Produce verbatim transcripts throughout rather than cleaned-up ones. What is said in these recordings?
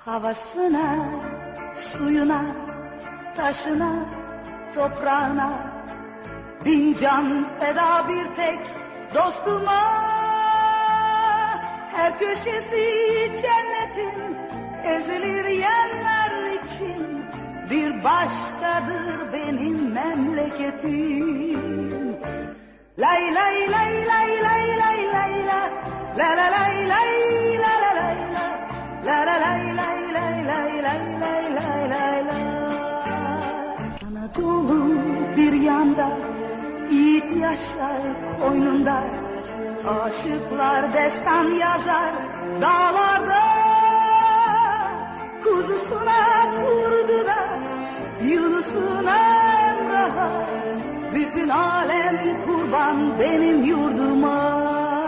Havasına, suyuna, taşına, toprağına bin can feda bir tek dostuma. Her köşesi cennetin ezilir yerler için. Bir başkadır benim memleketim. Lay lay lay lay lay lay lay la la la lay lay la la lay la la la lay lay lay lay lay lay lay lay la. Anadolu bir yanda, yiğit yaşar koynunda. Aşıklar destan yazar dağlarda. Kuzusuna kurduna, Yunus'una Emrah'a, bütün alem kurban benim yurduma.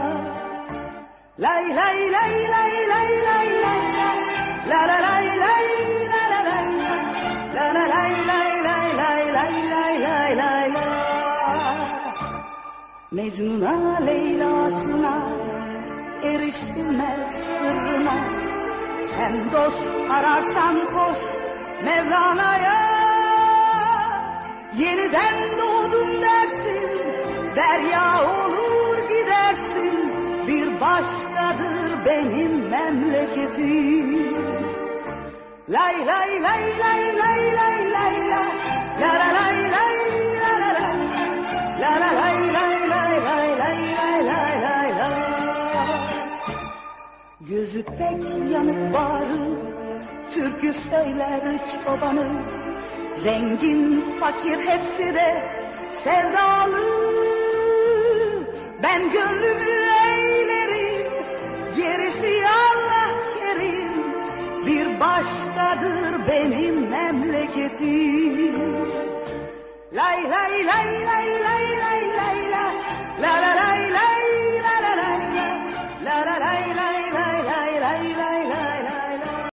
Lay lay lay lay lay lay lay la la lay lay la la lay la la lay lay lay lay lay lay lay lay la. Mecnun'a Leyla'sına erişilmez sırrına. Sen dost ararsan koş Mevlana'ya. Yeniden doğdum dersin, derya olur gidersin. Bir başkadır benim memleketim. Lay lay lay lay lay lay lay la la la lay lay la la lay la la lay lay lay lay lay lay lay lay la. Gözü pek yanık bağrı, türkü söyler çobanı. Zengin fakir hepsi de sevdalı. Ben gönlümü eğlerim, gerisi Allah kerim. Bir başkadır benim memleketim. Lay lay lay lay lay lay.